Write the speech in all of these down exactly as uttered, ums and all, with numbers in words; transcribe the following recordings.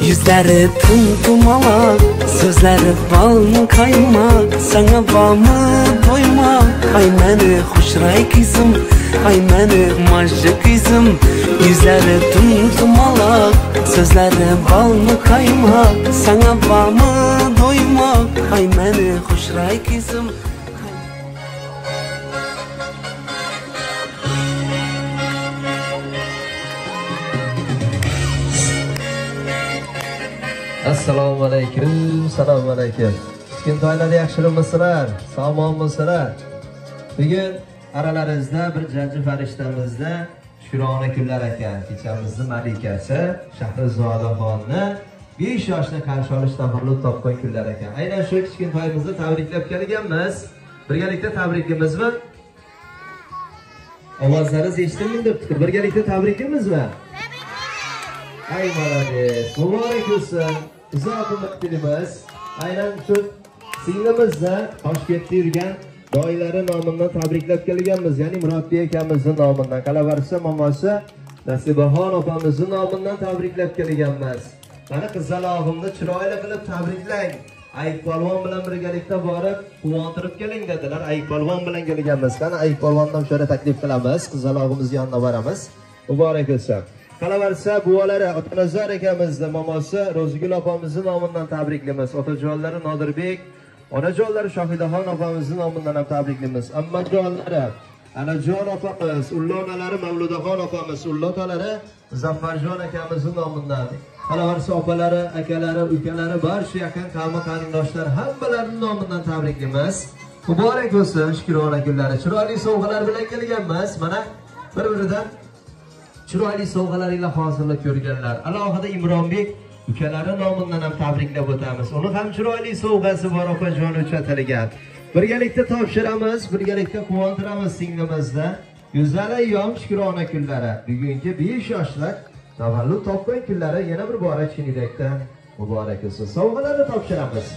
Yüzleri tım tumalak, sözleri bal mı kaymak, sana bağımı doymak. Ay meni hoşray kızım, ay meni majı kızım. Yüzleri tım tumalak, sözleri bal mı kaymak, sana bağımı doymak. Ay meni hoşray kızım. Assalomu alaykum, assalomu alaykum. Kichkintoylar yaxshimisizlar? Sog'monmisizlar? Bugun aralaringizda bir janji farishtamizda Shukrona kunlar ekan. Kechamizni malikasi Shahrizodaxonni besh yoshni qarshi olish tafallud topgan kunlar ekan. Aynan shu kichkintoyimizni tabriklab kelganmiz. Birgalikda tabrikimizmi? Ovozlaringiz eshitilmaydi. Birgalikda tabrikimizmi? Ay malades, muborak bo'lsin. Uzoq umr tilimiz. Aynan shu singlimizda Toshkentda yurgan doilari nomidan tabriklab kelganmiz. Ya'ni Murabbiy akamizning nomidan, Qalavarsa momosi Nasibaxon opamizning nomidan tabriklab kelganmiz. Mana qizalog'imni chiroyli qilib tabriklang. Ayib polvon bilan birgalikda borib quvontirib keling dedilar. Ayib polvon bilan kelganmiz. Qani Ayib polvondan shora taklif qilamiz. Qizalog'imiz yoniga boramiz. Muborak bo'lsin. Qalavarsa buvalari Otanazar akamizni momosi Ro'zigul opamizning nomidan tabriklaymiz. Otajonlari Nodirbek, onajonlari Shohidaxon opamizning nomidan ham tabriklaymiz. Ammajonlari Anajon opamiz, ullonalari Mavludaxon opamiz, ullotolari Muzaffarjon akamizning nomidan. Qalavarsa opalari, akalari, ukalari, barcha yaqin qavmi qarindoshlar hammalarining nomidan tabriklaymiz. Muborak bo'lsin Shukrona kunlari. Chiroyli sovg'alar bilan kelganmiz. Mana bir-biridan chiroyli sovg'alar ila hozirlab ko'rganlar. Alohida Imronbek ukalari nomidan ham tabriklab o'tamiz. Uni ham chiroyli sovg'asi bor opajon uchatilgan. Birgalikda topshiramiz, birgalikda quvontiramiz singlimizni. Go'zal ayyom Shukrona kunlari. Bugungi besh yoshlar tavallud topgan kunlari yana bir bora chin yurakdan muborak bo'lsin. Sovg'alarni topshiramiz.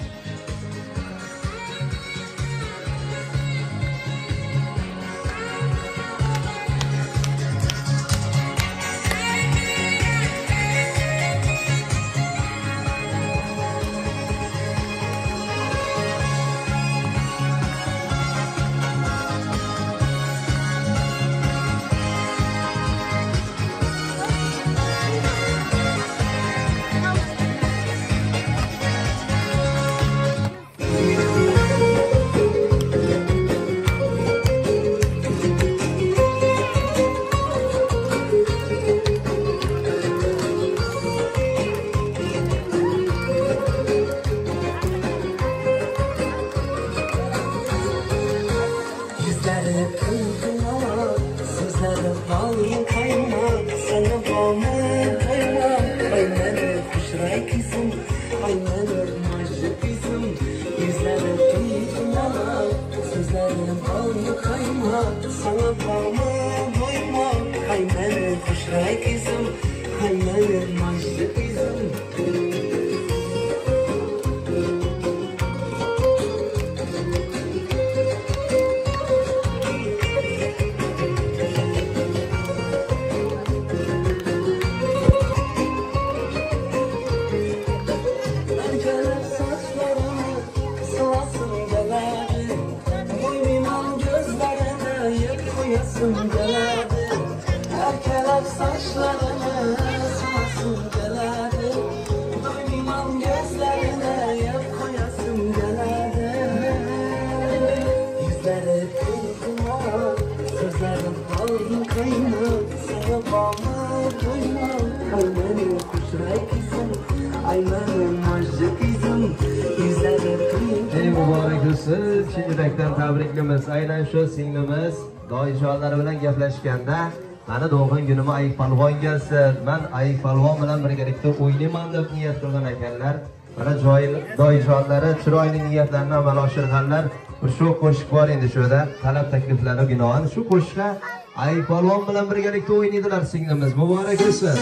Aynan shu singlimiz doijonlari bilan gaplashganda mana doğum günüme Ayib polvon gelsin, men Ayib polvon bilan birgalikda o'ynayman deb niyat qilgan ekanlar. Mana doijonlari chiroyli niyatlarini amalga oshirganlar. Shu qo'shiq bor endi shuda talab takliflari binoan shu qo'shiqqa Ayib polvon bilan birgalikda o'ynaydilar singlimiz. Muborak bo'lsin.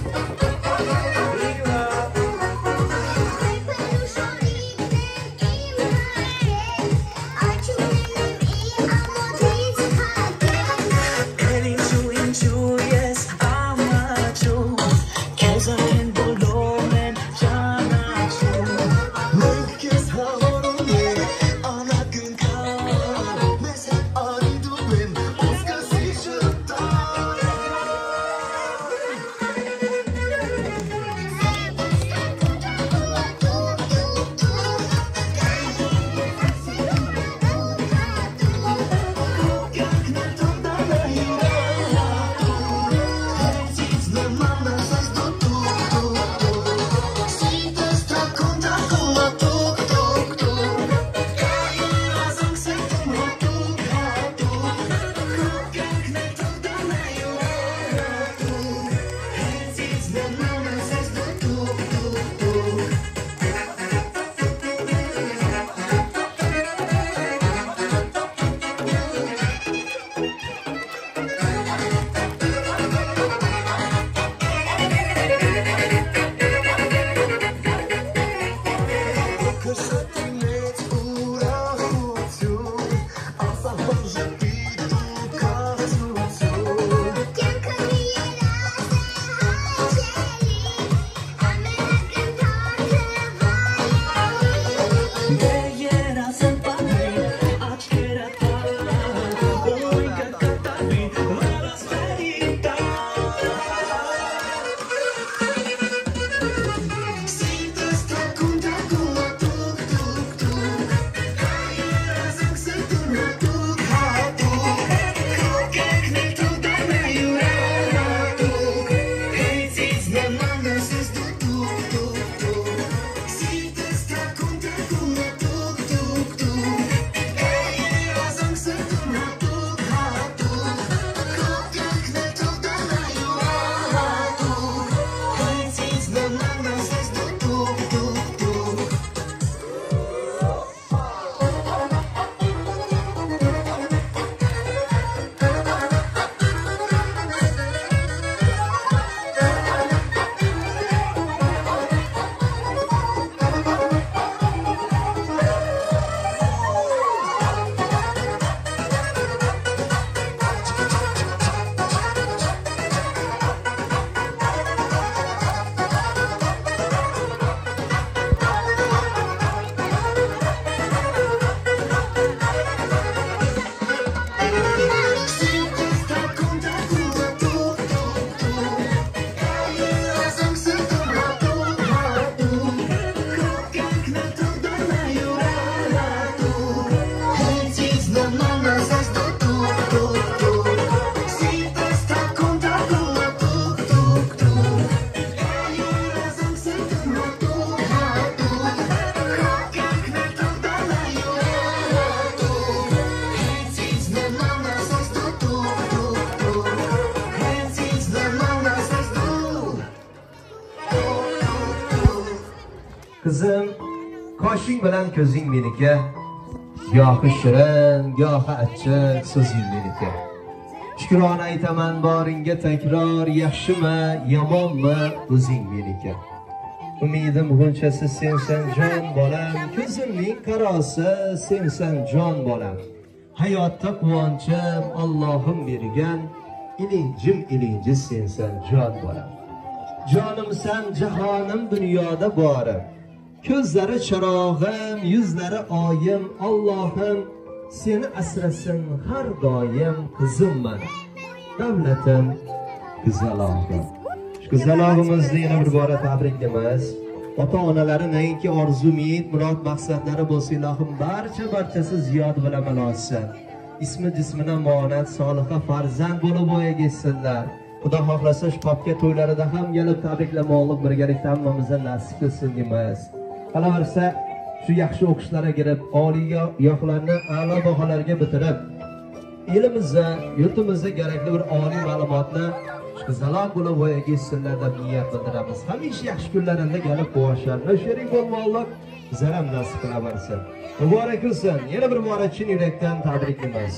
Thank you. Qizim, qoshing bilan ko'zing meniki. Gohi shirin, gohi achchiq so'zing meniki. Shukrona aytaman boringga takror, yaxshimi, yomonmi o'zing meniki. Umidim g'unchasi sensan jon bolam, ko'zimning qarosi sensan jon bolam. Hayotda quvonchim Allohim bergan, ilinjim ilinji sensan jon bolam. Jonimsan jahonim dunyoda borim, ko'zlari charog'im, yuzlari oyim, Allohim seni asrasin har doim qizim mana. Davlatim qizalog'im. Shu qizalog'imizni yana bir bora tabriklaymiz. Ota-onalari nayinki orzu, umid, murod, maqsadlari bo'lsa, ilohim barcha barchasi ziyod bilan olsin. Ismi jismina monat, soliha farzand bo'lib o'yag'izsinlar. Xudo xohlasa shu popga to'ylarida ham kelib tabriklamoqlik birgalikda hammamizga nasib qilsin deymiz. Qolaversa, shu yaxshi o'qishlarga kirib, oliy yo'qlarni a'lo baholarga bitirib, elimizda, yurtimizda kerakli bir oliy ma'lumotni qizaloq bo'lib o'yag'izsinlar deb niyat bildiramiz. Hamisha yaxshi kunlarida kelib quvonishlarni sherik bo'lmoqlik zaram nasib qilaversin. Muborak bo'lsin. Yana bir bora chin yurakdan tabriklaymiz.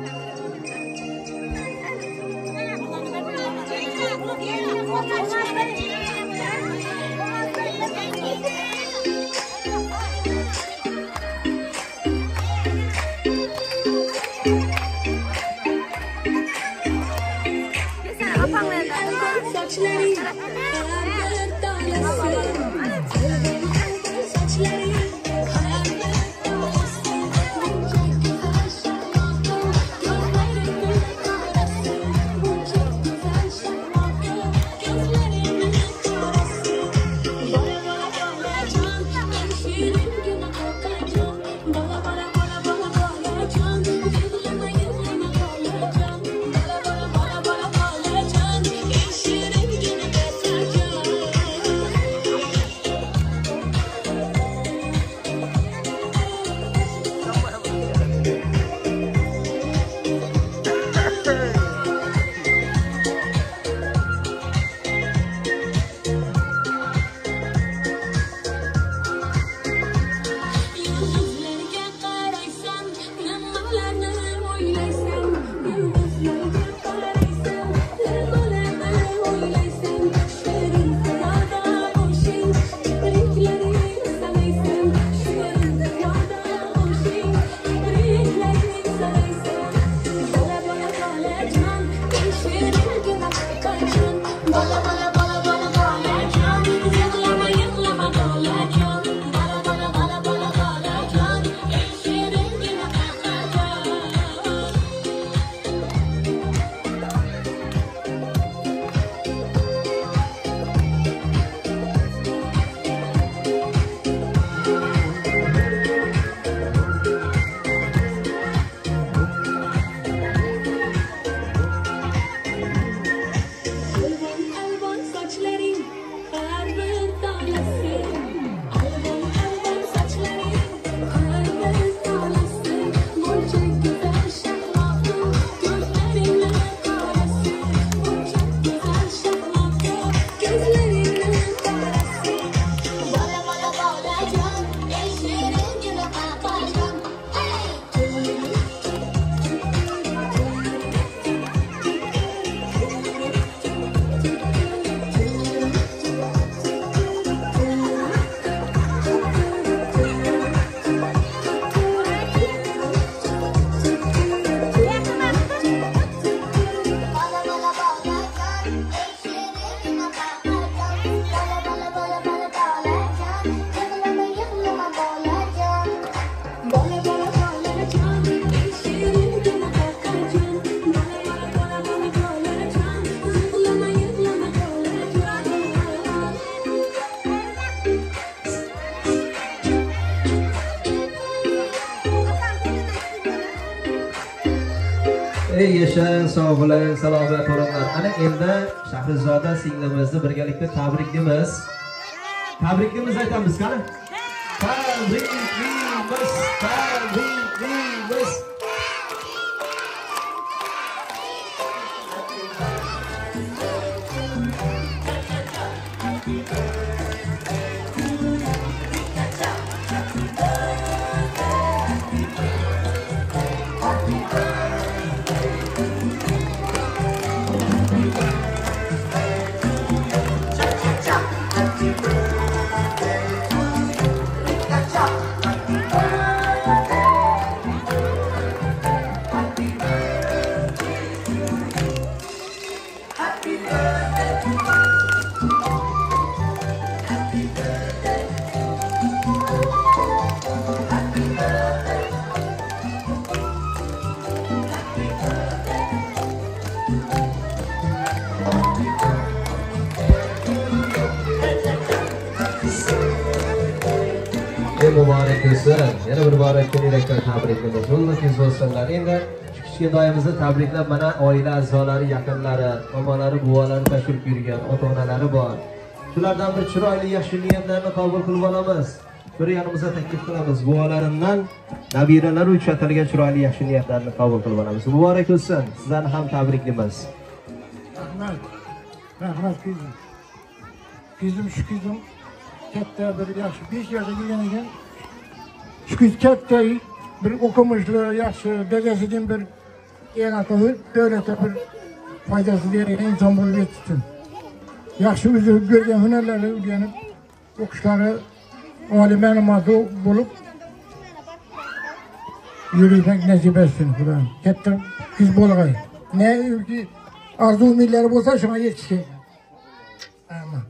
Ey yashan, sog' bo'ling, salomat bo'linglar. Ana endi Shahrizoda singlimizni birgalikda tabriklaymiz. Tabriklaymiz aytamiz qani? Tabriklaymiz, tabriklaymiz. Ey muborak bo'lsin. Yana bir muborak kun yurakdan tabriklaymiz. Yo'ldo'kingiz bo'lsinlar. Endi kichkintoyimizni tabriklab mana oila a'zolari, yaqinlari, omonalari, buvalari tashrif buyurgan, ota-onalari bor. Shulardan bir chiroyli yaxshi niyatlarni qabul qilib olamiz. Bir yanimizga taklif qilamiz. Buvalarimdan nabiralari uchun atalgan chiroyli yaxshi niyatlarni qabul qilib olamiz. Muborak bo'lsin. Sizlarni ham tabriklaymiz. Rahmat. Rahmat kızım. Kızım şu kızım katta bir yaxshi besh yoshga kelgan ekan. Shu qiz katta bir o'qimishli yaxshi dadasidan bir eng aqlli davlatga bir foydasi bergan inson bo'lib yetishsin. Yaxshi o'zi ko'rgan hunarlarni o'rganib o'qishlari oliy ma'lumotli bo'lib yurishga nasib etsin Xudoyim. Katta qiz bo'lg'ay. Ne ki arzu umidlari bo'lsa shunga yetishsin. Amin.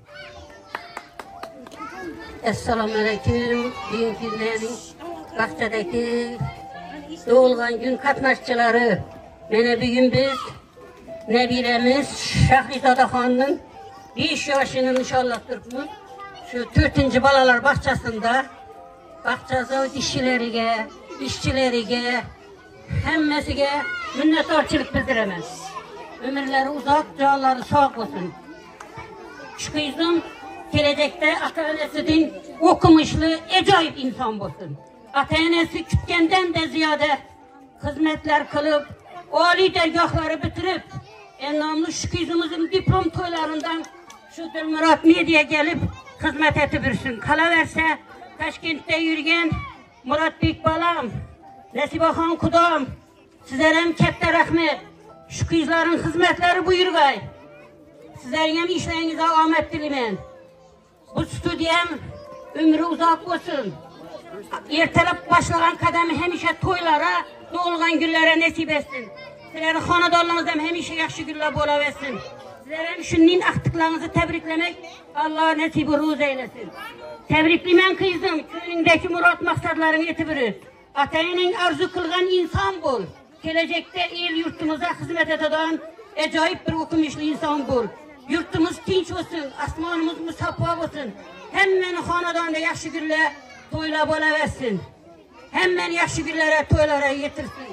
Assalomu alaykum. Bugungi kunlarning vaqtidagi tug'ilgan kun qatnashchilari. Mana bugun biz nabiramiz Shahrizodaxonning besh yoshini nishonlab turibmiz. Shu to'rtinchi bolalar bog'chasida bog'chasi ishchilariga, ishchilariga, hammasiga minnatdorchilik bildiraman. Ömürleri uzak, canları sağ olsun. Şu kızım gelecekte ata-anasının okumuşlu, acayip insan olsun. Ata-anası kütkenden de ziyade hizmetler kılıp, âli dergahları bitirip, en namlı şu kızımızın diplom toylarından şu Dilmurat Medya'ya gelip hizmet etibirsin. Kalaverse Taşkent'te yürüyen Murat Bek balam, Nesibahan kudam, sizlerem katta rahmet. Şu kızların hizmetleri buyurgay. Sizlerin hem işlerinize ahmet dilemen. Bu stüdyem ömrü uzak olsun. Ertelep başlayan kademi hemişe toylara, doğulgan günlere nasip etsin. Sizlerin hanadonlarınızdan hemişe yaxşı günler bolaversin. Sizlerin şunun aktıklarınızı tebriklemek Allah nasibi ruz eylesin. Tebriklemen kızım, köyündeki murat maksatlarını yetibiri. Atayının arzu kılgan insan bol. Gelecekte el yurtumuza hizmet eden acayip bir okumuşlu insan bul. Yurtumuz tinç olsun, asmanımız musaffa olsun. Hemen hanadanda yaxşı günler toyla bola versin. Hemen yaxşı günlere toylara getirsin.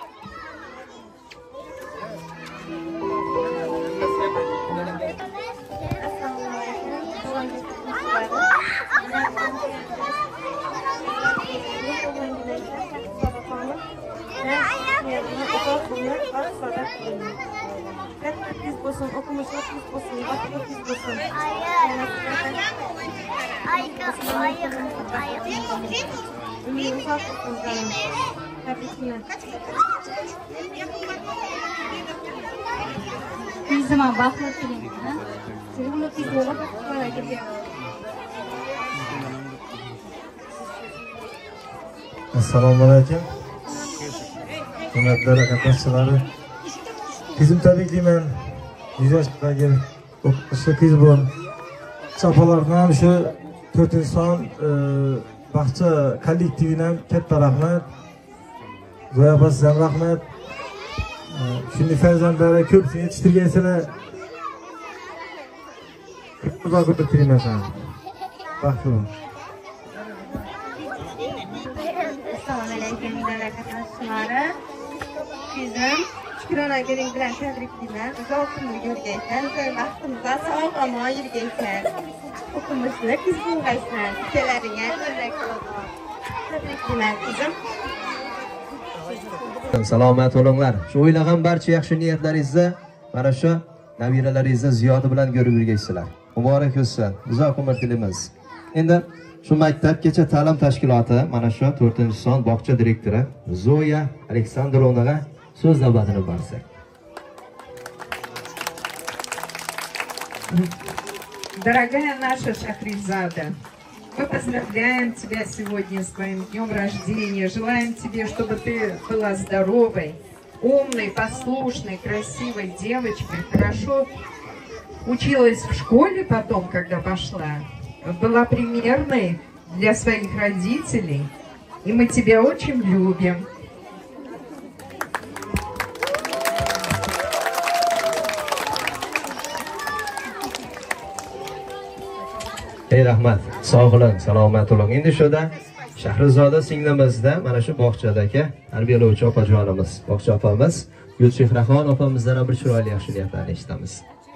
Biz bosun, okumuşlar biz bosun, bakıyor biz bosun. Ayık, ayık, ayık. Ümit uzak olsun canım. Tebrikler. Bir zaman bakıyor senin. Seni bunu bir yola bakmaya gidiyor. Assalomu alaykum. Hurmatli qatnashchilar. Kızım tabriklayman. yüz yoshdagi o'qituvchi qiz bu. Chapalardan ham shu to'rtinchi son bog'cha kollektividan katta rahmat. Zoya opa sizga ham rahmat. Shunday farzandlarga ko'pini yetishtirgansizlar. Uzoq o'tirmayman sana. Baxtli bo'ling. Assalomu alaykum qatnashchilari. Kızım Şükran gelin bilen tebrikler. Uzak ömür görgeysen, zor vaxtımıza sağ ama yürgeysen. Okumuşlu kız bulgaysan, sitelerine örnek olsun. Tebrikler kızım. Salomat bo'linglar. Shu o'ylagan barcha yaxshi niyatlaringizni mana shu nabiralaringizni ziyodi bilan ko'rib yurgaysizlar. Muborak bo'lsin. Uzoq umr tilaymiz. Endi shu maktabgacha ta'lim tashkiloti mana shu to'rtinchi son bog'cha direktori Zoya Aleksandrovnaga so'z navbatini bersak. Дорогая наша Шахризада, мы поздравляем тебя сегодня с твоим днем рождения. Желаем тебе, чтобы ты была здоровой, умной, послушной, красивой девочкой. Хорошо училась в школе потом, когда пошла. Была примерной для своих родителей. И мы тебя очень любим. Ey rahmat, sog' bo'ling, salomat bo'ling. Endi shuda Shahrizoda singlimizda mana shu bog'chadagi tarbiyalovchi opajonimiz, bog'cha opamiz Gulchehraxon opamizdan bir chiroyli yaxshi niyatlarni eshitamiz.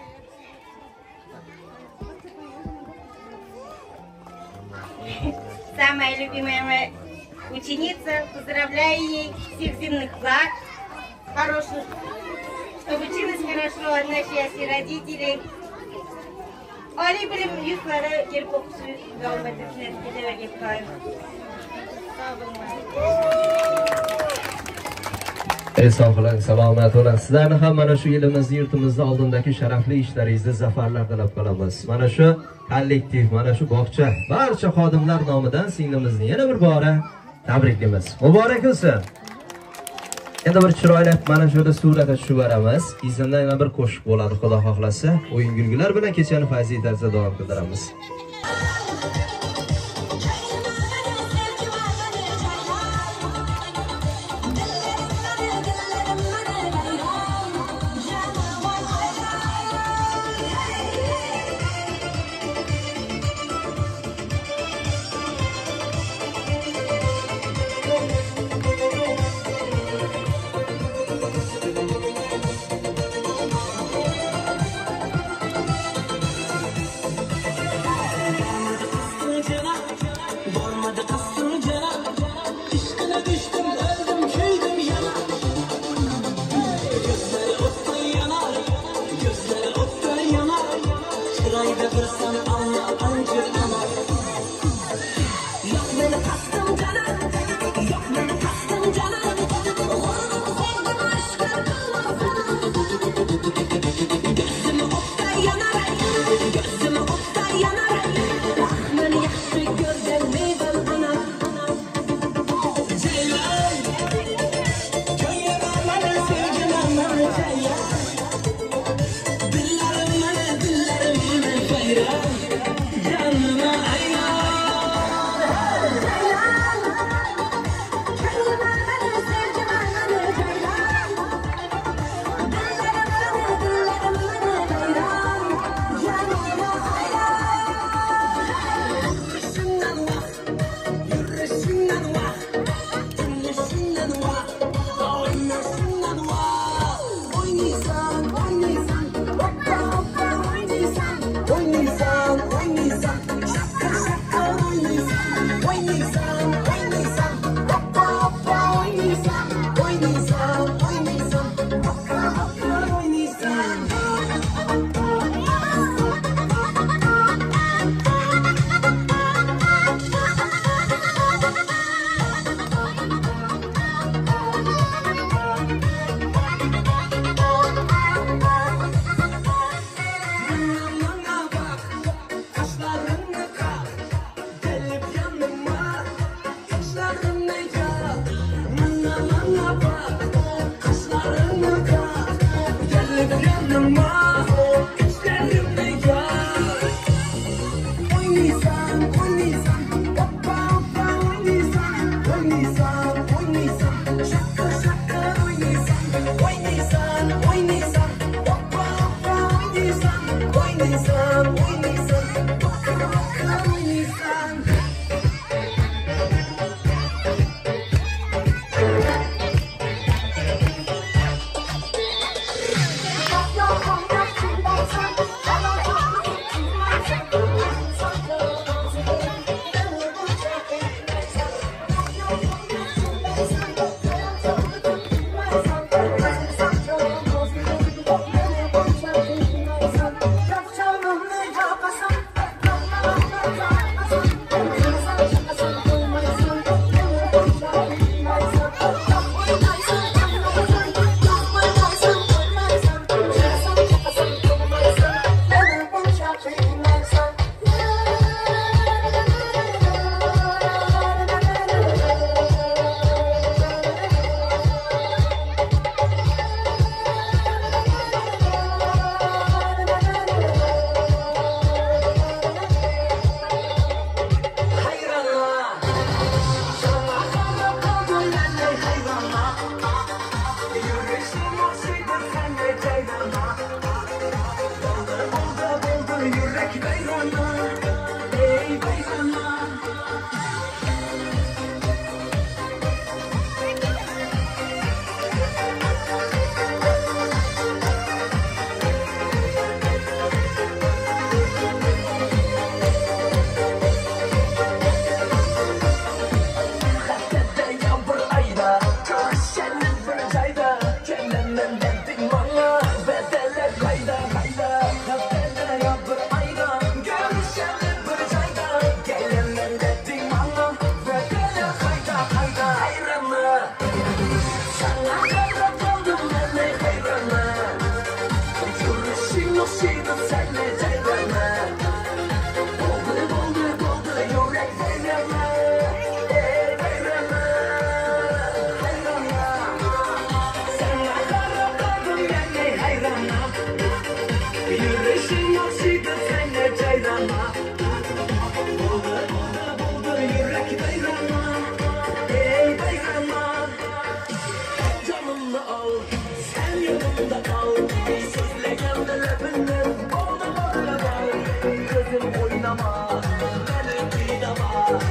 Самая любимая моя ученица, поздравляю ей всех земных благ, хороших, чтобы училась хорошо, одна счастье родителей. Oli bilim yüzlere gelip okusu devam etmesine giderek yapayım. Sağ olun. Ey sog' bo'ling, salomat bo'ling. Sizlarni ham mana shu yilimizni, yurtimizda oldindagi sharafli ishlaringizda zafarlar tilab qolamiz. Mana shu kollektiv, mana shu bog'cha barcha xodimlar nomidan singlimizni yana bir bora tabriklaymiz. Muborak bo'lsin. Endi bir chiroyli mana shunda suratga tushib boramiz. Izimdan yana bir qo'shiq bo'ladi, Xudo xohlasa. O'yin kulgular bilan kechani fayzli tarzda davom ettiramiz.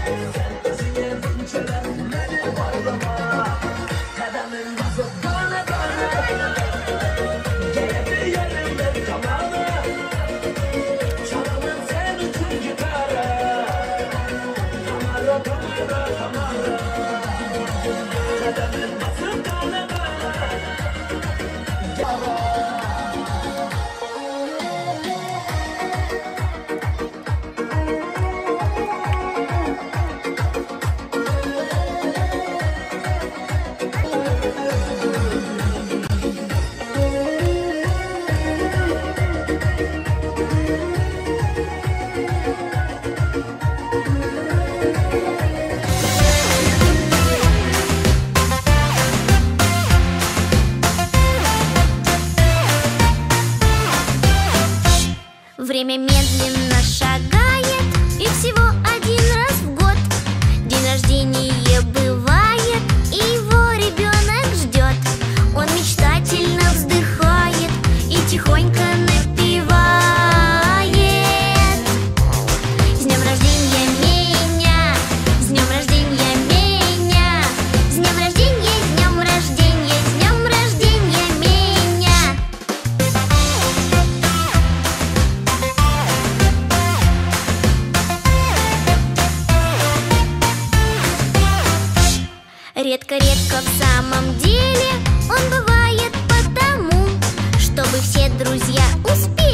Время медленно шагает, и всего один раз в год день рождения бывает, и его ребенок ждет. Он мечтательно вздыхает и тихонько напевает: с днем рождения меня, с днем рождения меня, с днем рождения, с днем рождения, с днем рождения меня. Редко-редко в самом деле он бывает потому, чтобы все друзья успели